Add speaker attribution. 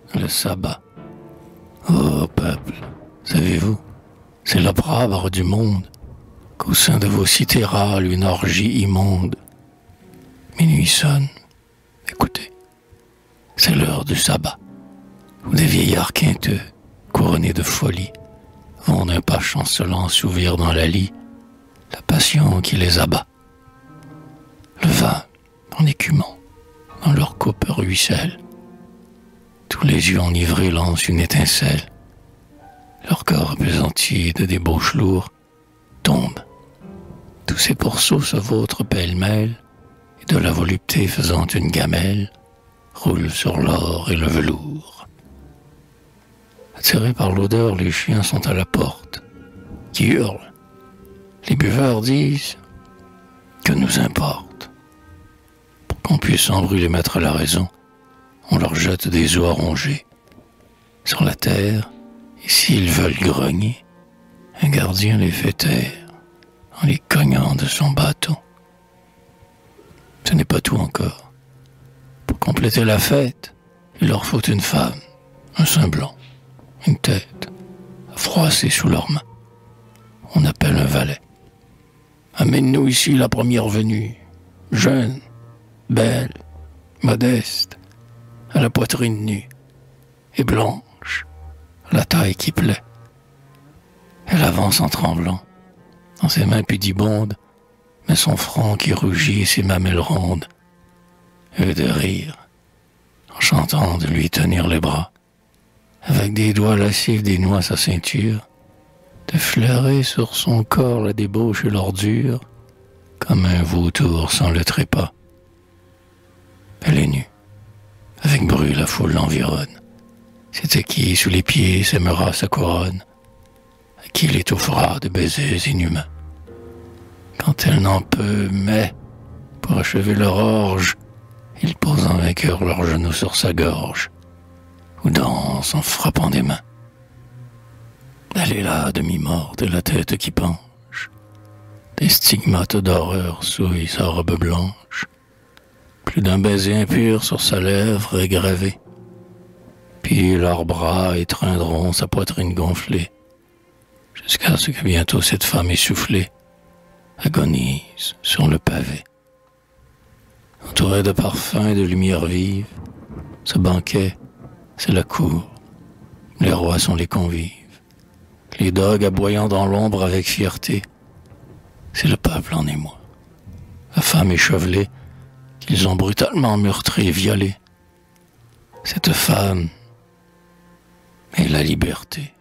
Speaker 1: le sabbat. Ô peuple, savez-vous, c'est l'opprobre du monde, qu'au sein de vos cités râle une orgie immonde. Minuit sonne, écoutez, c'est l'heure du sabbat, où des vieillards quinteux, couronnés de folie, vont d'un pas chancelant s'ouvrir dans la lie la passion qui les abat. Le vin, en écumant, dans leur coupe ruisselle. Tous les yeux enivrés lancent une étincelle. Leur corps appesanti de débauches lourds tombe. Tous ces pourceaux se vautrent pêle-mêle, et de la volupté faisant une gamelle, roulent sur l'or et le velours. Attirés par l'odeur, les chiens sont à la porte, qui hurlent. Les buveurs disent que nous importe. Pour qu'on puisse en brûler mettre la raison, on leur jette des os à ronger. Sur la terre, et s'ils veulent grogner, un gardien les fait taire en les cognant de son bâton. Ce n'est pas tout encore. Pour compléter la fête, il leur faut une femme, un sein blanc, une tête, à froisser sous leurs mains. On appelle un valet. Amène-nous ici la première venue, jeune, belle, modeste, à la poitrine nue, et blanche, à la taille qui plaît. Elle avance en tremblant, dans ses mains pudibondes, mais son front qui rougit et ses mamelles rondes, et de rire, en chantant de lui tenir les bras, avec des doigts lascifs dénoua sa ceinture, de fleurer sur son corps la débauche et l'ordure, comme un vautour sans le trépas. Elle est nue. Avec bruit, la foule l'environne. C'était qui, sous les pieds, s'aimera sa couronne, à qui l'étouffera de baisers inhumains. Quand elle n'en peut, mais, pour achever leur orge, ils posent en vainqueur leurs genoux sur sa gorge, ou dansent en frappant des mains. Elle est là, demi-morte, et la tête qui penche. Des stigmates d'horreur souillent sa robe blanche. Plus d'un baiser impur sur sa lèvre est gravé. Puis leurs bras étreindront sa poitrine gonflée, jusqu'à ce que bientôt cette femme essoufflée agonise sur le pavé. Entourée de parfums et de lumière vive, ce banquet, c'est la cour. Les rois sont les convives. Les dogues aboyant dans l'ombre avec fierté, c'est le peuple en émoi. La femme échevelée qu'ils ont brutalement meurtrie et violée. Cette femme est la liberté.